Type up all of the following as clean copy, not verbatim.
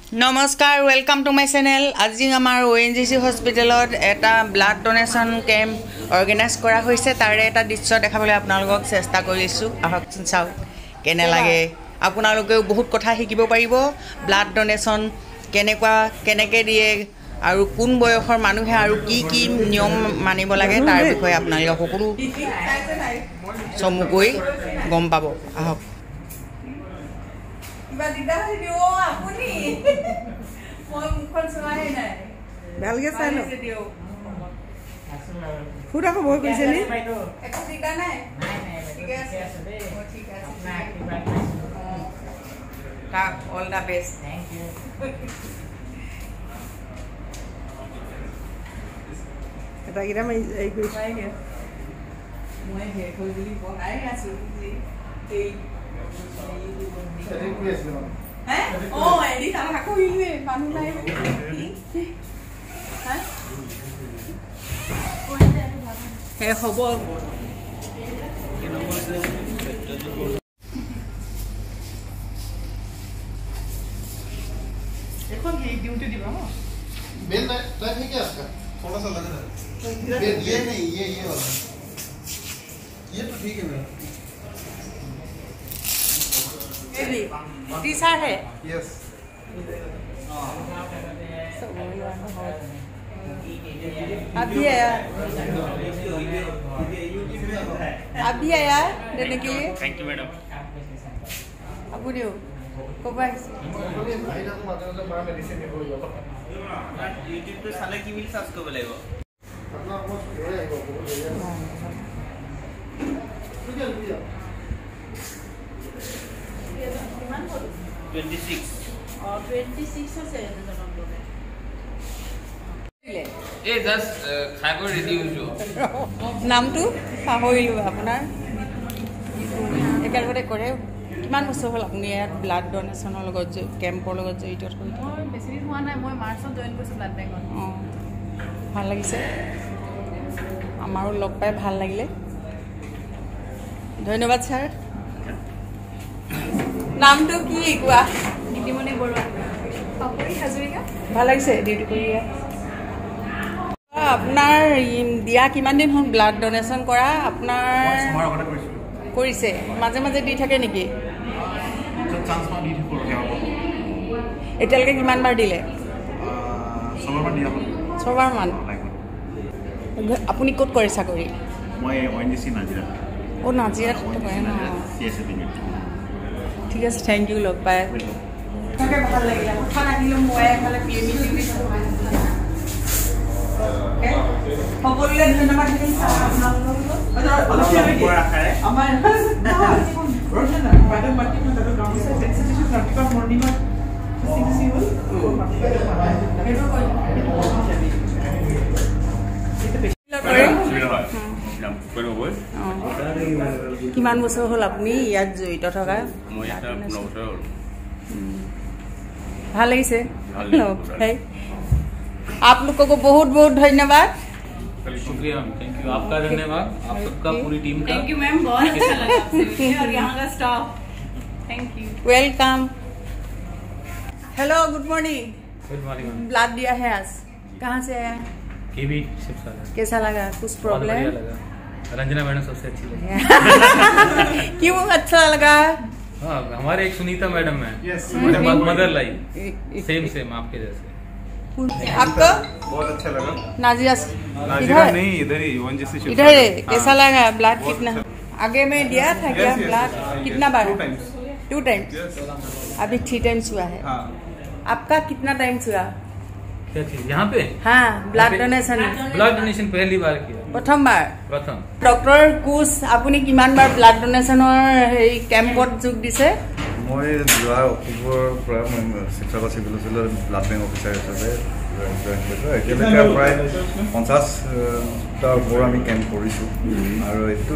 Namaskar, welcome to my channel. আজি আমাৰ ONGC Hospital এটা ব্লাড ডোনেশন ক্যাম্প অর্গানাইজ কৰা হৈছে তাৰে এটা দৃশ্য দেখাবলৈ আপোনালোকক চেষ্টা কৰিছো আহকচোন চাও কেনে লাগে আপোনালোকেও বহুত কথা শিকিব পাৰিব ব্লাড ডোনেশন কেনেকে দিয়ে আৰু কোন বয়সৰ মানুহে আৰু কি নিয়ম মানিব লাগে তাৰ বিষয়ে আপোনালোকে সকলো সমুকৈ গম পাব আহক ভালকে চাই ল ফুৰা খবৰ কৈছে নি all the best. Thank you. এটা কিটা মই এই কই মই হে কই বুলি বনাই আছো এই হ্যাঁ ও এডি তারা হাকো ইলে মানু নাই হ্যাঁ হে খবর এখন ये ड्यूटी दिबा हां बेल बैठ है क्या आपका थोड़ा सा लग रहा है ये नहीं ये वाला ये तो ठीक है मेरा ये भी टीशर्ट है यस अभी आया देने के लिए थैंक यू मैडम अब दियो কবাই ভাইনা তো মাঝে মাঝে মা মেডিসিন দিব যাব ইউটিউব তো সালে কি মিল সার্চ করব লাগিব আপনার মোস্ট ধরে আইব বহুত বুঝিয়া 26 और 26 আছে জনমদিনে এ জাস্ট খাইব ৰেডি হৈছো নামটো পাহৰিলো আপোনাৰ একেলগতে কৰে কিমান বছৰ হ'ল আপুনি ইয়াত ব্লাড ডোনেশ্যনৰ লগত কেম্পৰ লগত জড়িত হৈ মই বেছি দিন হোৱা নাই মই মাৰ্চত জয়েন কৰিছোঁ ব্লাড বেংকত অঁ ভাল লাগিছে আমাৰো লগ পাই ভাল লাগিলে ধন্যবাদ ছাৰ নামটো কি কোৱা নীতিমণি বৰুৱা পাপৰি হাজৰিকা ভাল লাগিছে ডিউটি কৰি আপোনাৰ দিয়া কিমান দিন হ'ল ব্লাড ডোনেশ্যন কৰা আপোনাৰ কৰিছে মাজে মাজে দি থাকে নেকি এতিয়ালৈকে কিমান বাৰ দিলে ছবাৰ মান আপুনি ক'ত কৰে চাকৰি মই ONGC নাজিৰা অঁ নাজিৰাত কৰে ন ঠিক আছে থেংক ইউ লগ পাই ভাল লাগিলে কথা ৰাখিলোঁ মই এফালে সকলোৱে ধন্যবাদ দিম কিমান বছৰ হ'ল আপুনি ইয়াত জড়িত থকা ভাল লাগিছে आप लोगों को बहुत बहुत धन्यवाद शुक्रिया थैंक यू आपका धन्यवाद आप सबका पूरी टीम का थैंक यू मैम बहुत अच्छा लगा आपसे मिलके और यहाँ का staff thank you welcome hello good morning good morning blood दिया है आज कहाँ से आया केबी शिवसागर कैसा लगा कुछ प्रॉब्लम रंजना मैडम सबसे अच्छी लगी क्यों अच्छा लगा हाँ हमारे एक सुनीता मैडम है यस हमारे बाद मदर लाई सेम आपके जैसे आपको बहुत अच्छा लगा नाजिरा नाजिरा नहीं इधर ही ONGC इधर है कैसा लगा ब्लड कितना आगे में दिया था क्या ब्लड कितना बार 2 टाइम्स अभी 3 टाइम्स हुआ है आपका कितना टाइम्स हुआ क्या चीज यहाँ पे हाँ ब्लड डोनेशन पहली बार किया प्रथम डॉक्टर कुछ আপুনি কিমান বাৰ ব্লাড ডোনেশ্যনৰ এই কেম্পত যোগ দিছে মই যোৱা অক্টোবৰৰ পৰা মই শিৱসাগৰ চিভিল হস্পিটেলৰ ব্লাড বেংক অফিচাৰ হিচাপে জইন কৰিছোঁ এতিয়ালৈকে প্ৰায় 50টাৰ ওপৰ আমি কেম্প কৰিছোঁ আৰু এইটো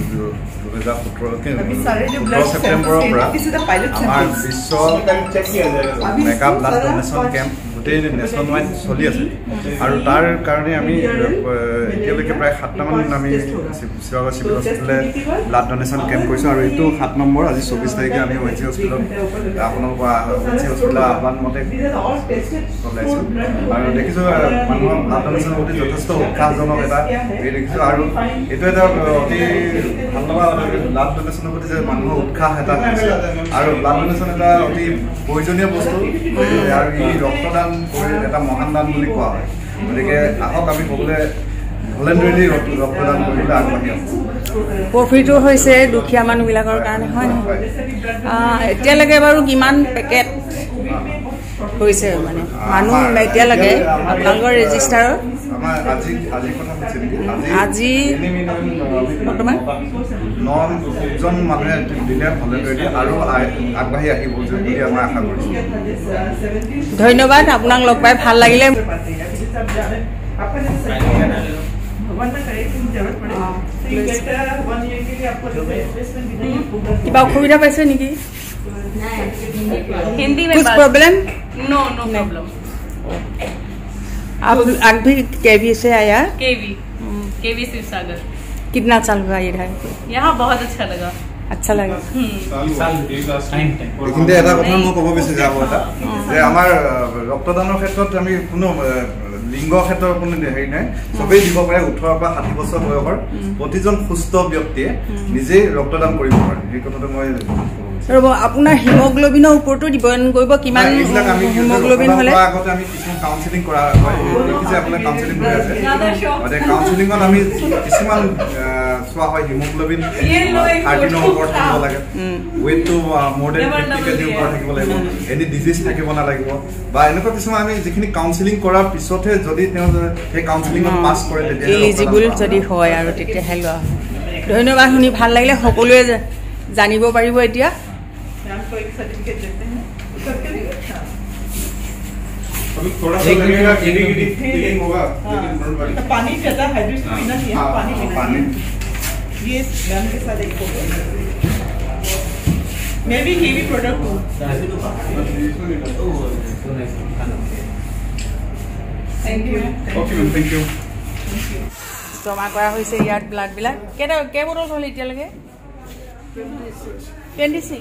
2017 ছেপ্টেম্বৰৰ পৰা আমাৰ বিশ্ব মেগা ব্লাড ডোনেশ্যন কেম্প গোটেই নেশ্যন ৱাইড চলি আছে আৰু তাৰ কাৰণে আমি এতিয়ালৈকে প্ৰায় 7টামান আমি শিৱসাগৰ চিভিল হস্পিটেলে ব্লাড ডনেশ্যন কেম্প কৰিছোঁ আৰু এইটো 7 নম্বৰ আজি 24 তাৰিখে আমি ONGC হস্পিটেলত আপোনালোকৰ ONGC হস্পিটেলৰ আহ্বান মতে চলাইছোঁ আৰু দেখিছোঁ মানুহৰ ব্লাড ডনেশ্যনৰ প্ৰতি যথেষ্ট উৎসাহজনক এটা দেখিছোঁ আৰু এইটো এটা অতি ভাল লগা ব্লাড ডনেশ্যনৰ প্ৰতি যে মানুহৰ উৎসাহ এটা আৰু ব্লাড ডনেশ্যন এটা অতি প্ৰয়োজনীয় বস্তু আৰু এই ৰক্তদান কৰি এটা মহান দান বুলি কোৱা হয় গতিকে আহক আমি সকলোৱে ভলেণ্টাৰীলি ৰক্তদান কৰিবলৈ আগবাঢ়ি আহোঁ প্ৰফিটো হৈছে দুখীয়া মানুহবিলাকৰ কাৰণে হয় নহয় এতিয়ালৈকে বাৰু কিমান পেকেট হৈছে মানে মানুহ এতিয়ালৈকে আপোনালোকৰ ৰেজিষ্টাৰৰ আজি বৰ্তমান 9জন মানুহে দিলে ভলেণ্টাৰী আৰু আগবাঢ়ি আহিব বুলি আমি আশা কৰিছোঁ ধন্যবাদ আপোনাক লগ পাই ভাল লাগিলে কিবা অসুবিধা পাইছে নেকি हिंदी में कुछ प्रॉब्लम नो प्रॉब्लम आप भी केवी से आया केवी शिवसागर कितना साल हुआ इधर यहाँ बहुत अच्छा लगा अच्छा लगा এইখিনিতে এটা কথা মই ক'ব বিচাৰিছোঁ যে আমাৰ ৰক্তদানৰ ক্ষেত্ৰত আমি কোনো লিংগ ক্ষেত্ৰৰ কোনো হেৰি নাই চবেই দিব পাৰে 18 পৰা 60 বছৰ বয়সৰ প্ৰতিজন সুস্থ ব্যক্তিয়ে নিজেই ৰক্তদান কৰিব পাৰে এই কথাটো মই ৰব আপোনাৰ হিমোগ্লোবিনৰ ওপৰতো ডিপেণ্ড কৰিব কিমান হিমোগ্লোবিন হলে আগতে আমি কিছু কাউন্সেলিং কৰা হয় দেখিছে আপোনাৰ কাউন্সেলিং কৰি আছে মানে কাউন্সেলিংত আমি কিছুমান চোৱা হয় হিমোগ্লোবিন 13 ৰ ওপৰত থাকিব লাগে ওয়েটটো মোৰ দেন 50 কেজি ওপৰত থাকিব লাগিব এনি ডিজিজ থাকিব নালাগিব বা এনেকুৱা কিছুমান আমি যিখিনি কাউন্সেলিং কৰাৰ পিছতহে যদি তেওঁ সেই কাউন্সেলিংত পাছ কৰে তেতিয়া এলিজিবল যদি হয় আৰু তেতিয়াহে লোৱা ধন্যবাদ শুনি ভাল লাগিলে সকলোৱে জানিব পাৰিব এতিয়া आपको एक सर्टिफिकेट देते हैं अभी थोड़ा सा लगेगा फीलिंग होगा तो पानी ज्यादा हाइड्रेशन पीना चाहिए पानी पीना ये गन के साथ एक मैं भी हेवी प्रोडक्ट हूँ thank you okay ma'am thank you জমা কৰা হৈছে ইয়াত ব্লাডবিলাক কেই বটল হ'ল এতিয়ালৈকে 26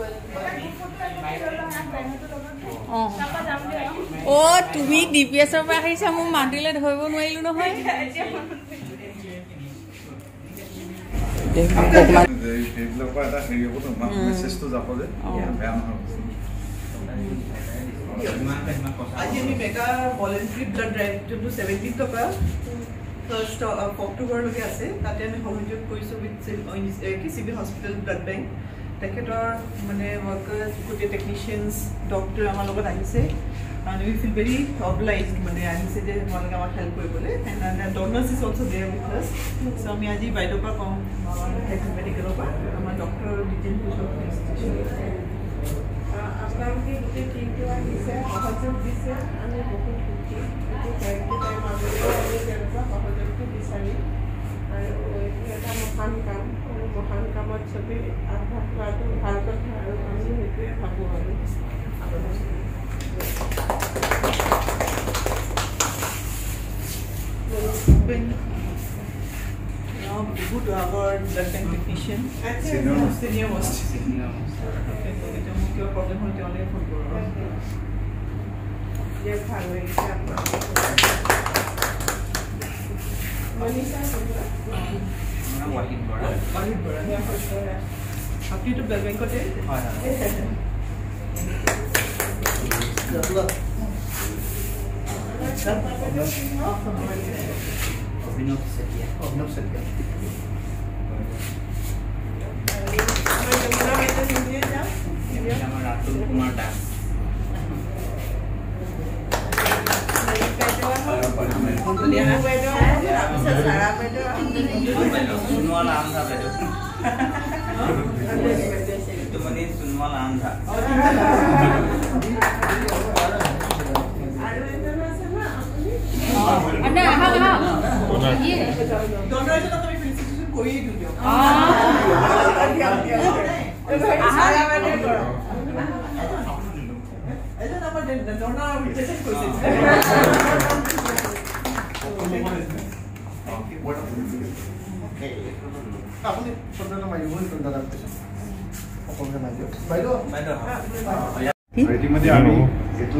অ তুমি ডিপিএছৰ পৰা আহিছা মোক মাতিলে ধৰিব নোৱাৰিলো নহয় আজি আমি মেগা ভলেন্টাৰী ব্লাড ড্ৰাইভ যোনটো 17th পৰা 1st অক্টোবৰলৈকে আছে তাতে আমি সহযোগ কৰিছোঁ with civil hospital blood bank তেখেতৰ মানে ৱৰ্কাৰ্ছ গোটেই টেকনিচিয়ানছ ডক্টৰ আমাৰ লগত আহিছে and we feel very obliged মানে আহিছে যে তোমালোকে আমাক হেল্প কৰিবলৈ and donors is also there with us so আমি আজি বাইদেউৰ পৰা কম আমাৰ হেল্থ মেডিকেলৰ পৰা আমাৰ ডক্টৰ ডিটেইল আপোনালোকে গোটেই টিমটো আহিছে সহযোগ দিছে আমি বহুত সুখী সহযোগটো বিচাৰি আৰু এইটো এটা মহান কাম আৰু মহান কামত চবেই আগভাগ লোৱাটো ভাল কথা আৰু আমি সেইটোৱে ভাবোঁ আৰু good our blood bank technician senior most okay so it will your problem hote only phone koro ye bhalo hoyse apna Monisha na wahid bora ya hoye apni to blood bank kote hoy Abhinav Setia Ratul Kumar Das Sunwal Andha itu mani Sunwal Andha ada donor itu kami felicitation koi dulu Ranjana represent কৰিছে আপুনি চন্দ্ৰনা মাৰিব দাদা কৈছে অকলকে মাৰি দিয়ক বাইদেউ ইতিমধ্যে আমি এইটো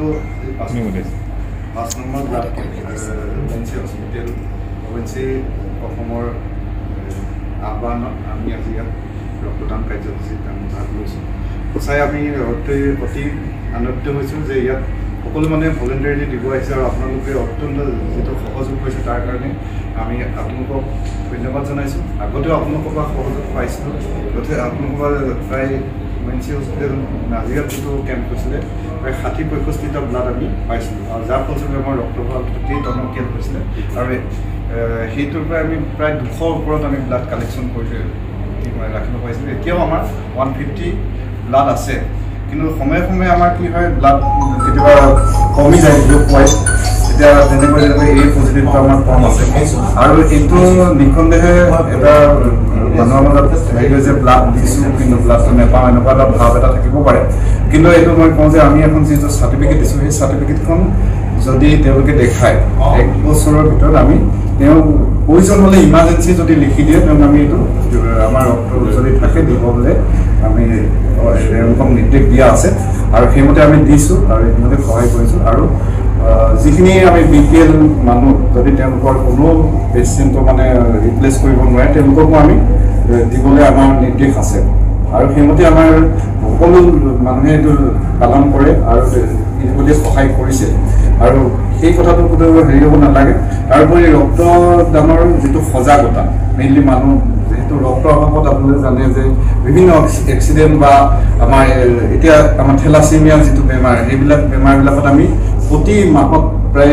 5 number block ONGC hospital ONGC অসমৰ আহ্বানত আমি আজি ইয়াত ৰক্তদান কাৰ্যসূচীত আমি ভাগ লৈছোঁ সঁচাই আমি অতি আনন্দিত হৈছোঁ যে ইয়াত সকলো মানুহে ভলেণ্টাৰীলি দিব আহিছে আৰু আপোনালোকে অত্যন্ত যিটো সহযোগ কৰিছে তাৰ কাৰণে আমি আপোনালোকক ধন্যবাদ জনাইছোঁ আগতেও আপোনালোকৰ পৰা সহযোগ পাইছিলোঁ গতিকে আপোনালোকৰ পৰা প্ৰায় ONGC হস্পিটেল নাজিৰাত যিটো কেম্প হৈছিলে প্ৰায় 60-65টা ব্লাড আমি পাইছিলোঁ আৰু যাৰ ফলস্বৰূপে আমাৰ ৰক্তভাৱ গোটেই টনকিয়াল হৈছিলে আৰু সেইটোৰ পৰা আমি প্ৰায় 200ৰ ওপৰত আমি ব্লাড কালেকশ্যন কৰি ৰাখিব পাৰিছিলোঁ এতিয়াও আমাৰ 150 ব্লাড আছে কিন্তু সময়ে সময়ে আমাৰ কি হয় ব্লাড কেতিয়াবা কমি যায় গ্ৰুপ ৱাইজ এতিয়া তেনেকৈ এই পজিটিভটো আমাৰ কম আছে আৰু এইটো নিঃসন্দেহে এটা মানুহৰ মাজত হেৰি যে ব্লাড দিছোঁ কিন্তু ব্লাডটো নেপাওঁ এনেকুৱা এটা ভাৱ এটা থাকিব পাৰে কিন্তু এইটো মই কওঁ যে আমি এখন যিটো চাৰ্টিফিকেট দিছোঁ সেই চাৰ্টিফিকেটখন যদি তেওঁলোকে দেখায় 1 বছৰৰ ভিতৰত আমি তেওঁ প্ৰয়োজন হ'লে ইমাৰ্জেঞ্চি যদি লিখি দিয়ে তেন্তে আমি এইটো আমাৰ ৰক্ত যদি থাকে দিবলৈ আমি তেওঁলোকক নিৰ্দেশ দিয়া আছে আৰু সেইমতে আমি দিছোঁ আৰু ইতিমধ্যে সহায় কৰিছোঁ আৰু যিখিনি আমি BPL মানুহ যদি তেওঁলোকৰ কোনো পেচেণ্টক মানে ৰিপ্লেচ কৰিব নোৱাৰে তেওঁলোককো আমি দিবলৈ আমাৰ নিৰ্দেশ আছে আৰু সেইমতে আমাৰ সকলো মানুহে এইটো পালন কৰে আৰু ইতিমধ্যে সহায় কৰিছে আৰু সেই কথাটো কোনো হেৰি হ'ব নালাগে তাৰোপৰি ৰক্তদানৰ যিটো সজাগতা মেইনলি মানুহ যিহেতু ৰক্তৰ অভাৱত আপোনালোকে জানে যে বিভিন্ন এক্সিডেণ্ট বা আমাৰ এতিয়া আমাৰ থেলাচেমিয়া যিটো বেমাৰ সেইবিলাক বেমাৰবিলাকত আমি প্ৰতি মাহত প্ৰায়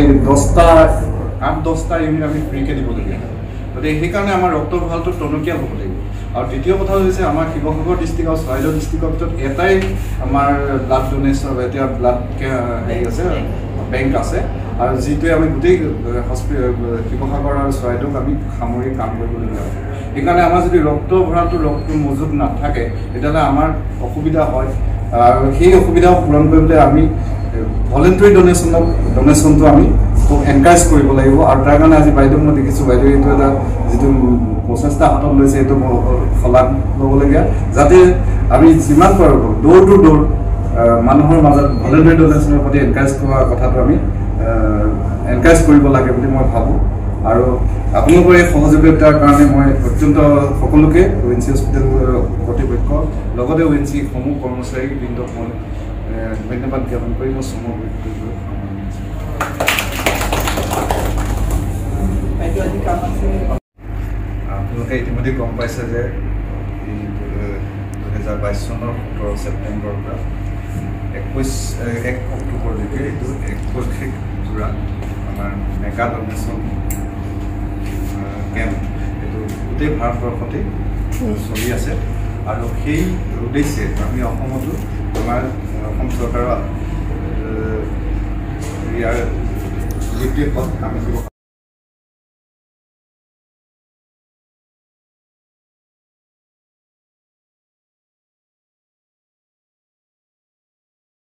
8-10টা ইউনিট আমি ফ্ৰীকৈ দিবলগীয়া হয় গতিকে সেইকাৰণে আমাৰ ৰক্তৰ ভালটো টনকিয়াল হ'ব লাগিব আৰু দ্বিতীয় কথা হৈছে আমাৰ শিৱসাগৰ ডিষ্ট্ৰিক্ট আৰু চৰাইদেউ ডিষ্ট্ৰিক্টৰ ভিতৰত এটাই আমাৰ ব্লাড ডোনেশ্যন এতিয়া ব্লাড হেৰি আছে বেংক আছে আৰু যিটোৱে আমি গোটেই শিৱসাগৰ আৰু চৰাইদেউক আমি সামৰি কাম কৰিবলগীয়া হয় সেইকাৰণে আমাৰ যদি ৰক্ত মজুত নাথাকে তেতিয়াহ'লে আমাৰ অসুবিধা হয় আৰু সেই অসুবিধাও পূৰণ কৰিবলৈ আমি ভলেণ্টাৰী ডনেশ্যনটো আমি খুব এনকাৰেজ কৰিব লাগিব আৰু তাৰ কাৰণে আজি বাইদেউ মই দেখিছোঁ বাইদেউ এইটো এটা যিটো প্ৰচেষ্টা হাতত লৈছে এইটো শলাগ ল'বলগীয়া যাতে আমি যিমান পাৰোঁ ড'ৰ টু ড'ৰ মানুহৰ মাজত ভলেণ্টাৰী ডনেশ্যনৰ প্ৰতি এনকাৰেজ কৰাৰ কথাটো আমি এনকাৰেজ কৰিব লাগে বুলি মই ভাবোঁ আৰু আপোনালোকৰ এই সহযোগিতাৰ কাৰণে মই অত্যন্ত সকলোকে ONGC হস্পিটেল কৰ্তৃপক্ষ লগতে ONGC সমূহ কৰ্মচাৰীবৃন্দক মই ধন্যবাদ জ্ঞাপন কৰি মই চমু আপোনালোকে ইতিমধ্যে গম পাইছে যে 2022 চনৰ 17 ছেপ্টেম্বৰৰ পৰা 1 অক্টোবৰলৈকে এইটো 1 জোৰা আমাৰ মেগা ডনেশ্যন কেম্প এইটো গোটেই ভাৰতবৰ্ষতে চলি আছে আৰু সেই উদ্দেশ্যে আমি অসমতো আমাৰ অসম চৰকাৰৰ ইয়াৰ নিৰ্দেশত আমি